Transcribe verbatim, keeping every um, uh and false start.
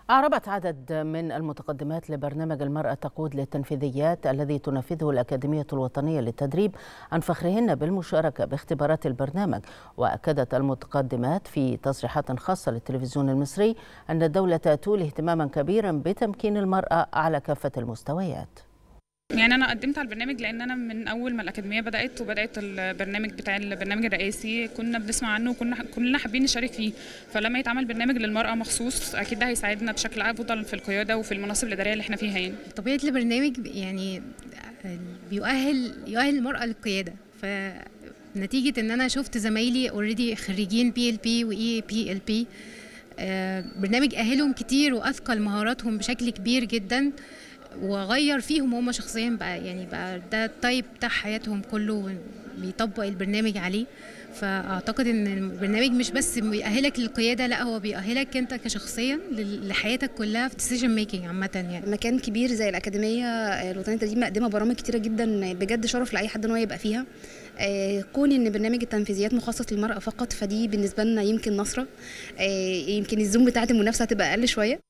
أعربت عدد من المتقدمات لبرنامج المرأة تقود للتنفيذيات الذي تنفذه الأكاديمية الوطنية للتدريب عن فخرهن بالمشاركة باختبارات البرنامج. وأكدت المتقدمات في تصريحات خاصة للتلفزيون المصري أن الدولة تولي اهتماما كبيرا بتمكين المرأة على كافة المستويات. يعني انا قدمت على البرنامج لان انا من اول ما الاكاديميه بدات وبدات البرنامج بتاع البرنامج الرئاسي كنا بنسمع عنه وكنا كلنا حابين نشارك فيه، فلما يتعمل برنامج للمراه مخصوص اكيد ده هيساعدنا بشكل افضل في القياده وفي المناصب الاداريه اللي احنا فيها. يعني طبيعه البرنامج يعني بيؤهل يؤهل المراه للقياده، فنتيجه ان انا شفت زمايلي اوريدي خريجين بي ال بي واي بي ال بي، برنامج اهلهم كتير واثقل مهاراتهم بشكل كبير جدا وغير فيهم هم شخصيا، بقى يعني بقى ده التايب بتاع حياتهم كله بيطبق البرنامج عليه. فاعتقد ان البرنامج مش بس بيأهلك للقياده، لا هو بيأهلك انت كشخصيا لحياتك كلها في ديسيجن ميكنج عامه. يعني مكان كبير زي الاكاديميه الوطنيه للتدريب مقدمه برامج كتيره جدا، بجد شرف لاي حد ان هو يبقى فيها. كون ان برنامج التنفيذيات مخصص للمراه فقط فدي بالنسبه لنا يمكن نصره، يمكن الزوم بتاعه المنافسه هتبقى اقل شويه.